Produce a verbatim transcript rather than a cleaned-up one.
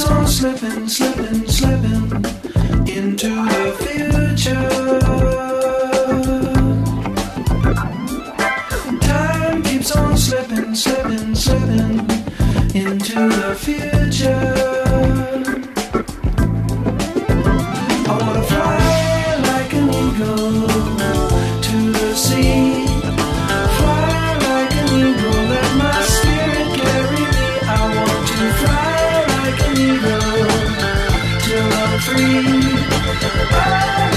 on slipping, slipping, slipping into the future. Time keeps on slipping, slipping, slipping into the future. I wanna fly like an eagle to the sea. Fly like an eagle, let my spirit carry me. I want to fly like an eagle till I'm free. Oh,